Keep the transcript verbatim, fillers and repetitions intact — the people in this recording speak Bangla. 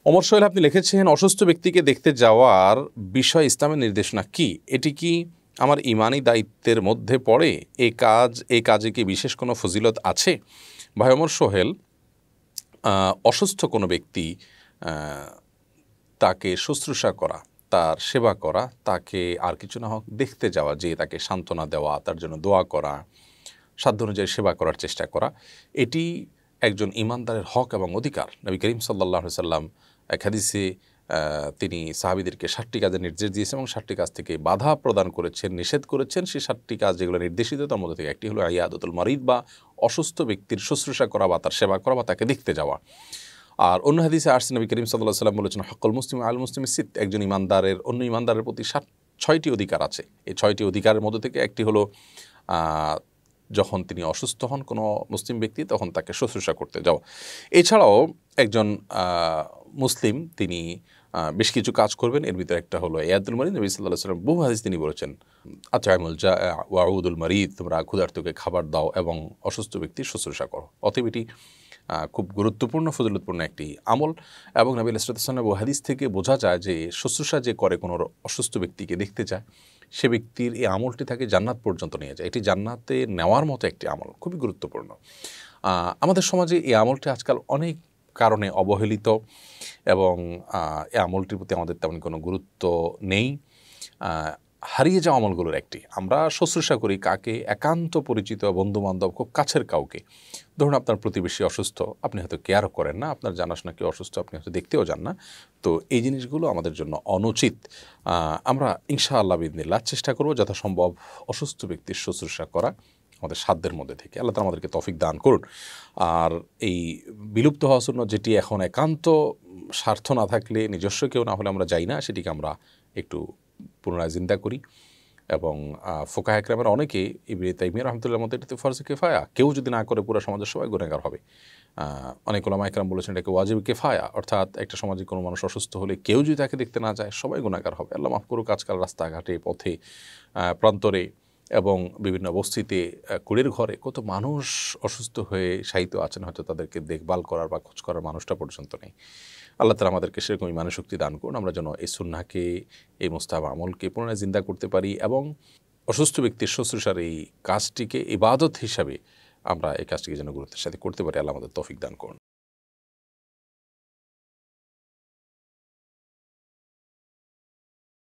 ওমর সোহেল আপনি লিখেছেন, অসুস্থ ব্যক্তিকে দেখতে যাওয়ার বিষয় ইসলামের নির্দেশনা কি? এটি কি আমার ইমানি দায়িত্বের মধ্যে পড়ে? এই কাজ এই কাজে কি বিশেষ কোনো ফজিলত আছে? ভাই ওমর সোহেল, অসুস্থ কোনো ব্যক্তি তাকে শুশ্রূষা করা, তার সেবা করা, তাকে আর কিছু না হোক দেখতে যাওয়া, যে তাকে সান্ত্বনা দেওয়া, তার জন্য দোয়া করা, সাধ্য অনুযায়ী সেবা করার চেষ্টা করা, এটি একজন ইমানদারের হক এবং অধিকার। নবী করিম সাল্লাল্লাহু আলাইহি সাল্লাম এক হাদিসে তিনি সাহাবীদেরকে ষাটটি কাজের নির্দেশ দিয়েছেন এবং ষাটটি কাজ থেকে বাধা প্রদান করেছেন, নিষেধ করেছেন। সেই ষাটটি কাজ যেগুলো নির্দেশিত, তার মধ্যে থেকে একটি হলো ইয়াদাতুল মারিদ, বা অসুস্থ ব্যক্তির শুশ্রূষা করা বা তার সেবা করা বা তাকে দেখতে যাওয়া। আর অন্য হাদিসে আসছে নবী করিম সাল্লাল্লাহু আলাইহি সাল্লাম বলেছেন, হকুল মুসলিম আল মুসলিম সিত, একজন ইমানদারের অন্য ইমানদারের প্রতি ষাট ছয়টি অধিকার আছে। এই ছয়টি অধিকারের মধ্যে থেকে একটি হলো যখন তিনি অসুস্থ হন কোনো মুসলিম ব্যক্তি, তখন তাকে শুশ্রূষা করতে যাওয়া। এছাড়াও একজন মুসলিম তিনি বেশ কিছু কাজ করবেন, এর ভিতরে একটা হলো ইয়াদুল মারিদ। নবী সাল্লাল্লাহু আলাইহি সাল্লাম বহু হাদিস তিনি বলেছেন, আত'আমুল জা'i ওয়াউদুল মারিদ, তোমরা ক্ষুধার্তকে খাবার দাও এবং অসুস্থ ব্যক্তির শুশ্রূষা করো। অতএব এটি খুব গুরুত্বপূর্ণ ফজিলতপূর্ণ একটি আমল। এবং নবী সাল্লাল্লাহু আলাইহি ওয়াসাল্লাম বহু হাদিস থেকে বোঝা যায় যে শুশ্রূষা যে করে কোনো অসুস্থ ব্যক্তিকে দেখতে যায়, সে ব্যক্তির এই আমলটি তাকে জান্নাত পর্যন্ত নিয়ে যায়। এটি জান্নাতে নেওয়ার মতো একটি আমল, খুবই গুরুত্বপূর্ণ। আমাদের সমাজে এই আমলটি আজকাল অনেক কারণে অবহেলিত এবং এই আমলটির প্রতি আমাদের তেমন কোনো গুরুত্ব নেই। হারিয়ে যাওয়া আমলগুলোর একটি। আমরা শুশ্রূষা করি কাকে? একান্ত পরিচিত বন্ধুবান্ধব, খুব কাছের কাউকে। ধরুন আপনার প্রতিবেশী অসুস্থ, আপনি হয়তো কেয়ারও করেন না, আপনার জানাশোনা কেউ অসুস্থ, আপনি হয়তো দেখতেও যান না। তো এই জিনিসগুলো আমাদের জন্য অনুচিত। আমরা ইনশাআল্লাহ বিইذনিল্লাহ চেষ্টা করব যথাসম্ভব অসুস্থ ব্যক্তির শুশ্রূষা করা আমাদের সাধ্যের মধ্যে থেকে। আল্লাহ তাআলা আমাদেরকে তৌফিক দান করুন। আর এই বিলুপ্ত হওয়া সুন্নাত, যেটি এখন একান্ত স্বার্থ না থাকলে, নিজস্ব কেউ না হলে আমরা যাই না, সেটিকে আমরা একটু পুনরায় জিন্দা করি। এবং ফুকাহা ইকরামের অনেকে, ইবনে তাইমিয়া রাহমাতুল্লাহর মতে এটাতে ফরজে কিফায়া, কেউ যদি না করে পুরো সমাজের সবাই গুনাহগার হবে। অনেক উলামা ইকরাম বলেছেন এটাকে ওয়াজিব কিফায়া, অর্থাৎ একটা সমাজে কোনো মানুষ অসুস্থ হলে কেউ যদি তাকে দেখতে না যায়, সবাই গুনাহগার হবে। আল্লাহ মাফ করুক, আজকাল রাস্তাঘাটে, পথে, প্রান্তরে এবং বিভিন্ন বস্তিতে, কুড়ের ঘরে কত মানুষ অসুস্থ হয়ে শায়িত আছেন, হয়তো তাদেরকে দেখভাল করার বা খোঁজ করার মানুষটা পর্যন্ত নেই। আল্লাহ তাআলা আমাদেরকে সেরকম ইমানের শক্তি দান করুন, আমরা যেন এই সুন্নাহকে, এই মুস্তাহাব আমলকে পুনরায় জিন্দা করতে পারি এবং অসুস্থ ব্যক্তির শুশ্রূষার এই কাজটিকে ইবাদত হিসাবে আমরা এই কাজটিকে যেন গুরুত্বের সাথে করতে পারি। আল্লাহ আমাদের তৌফিক দান করুন।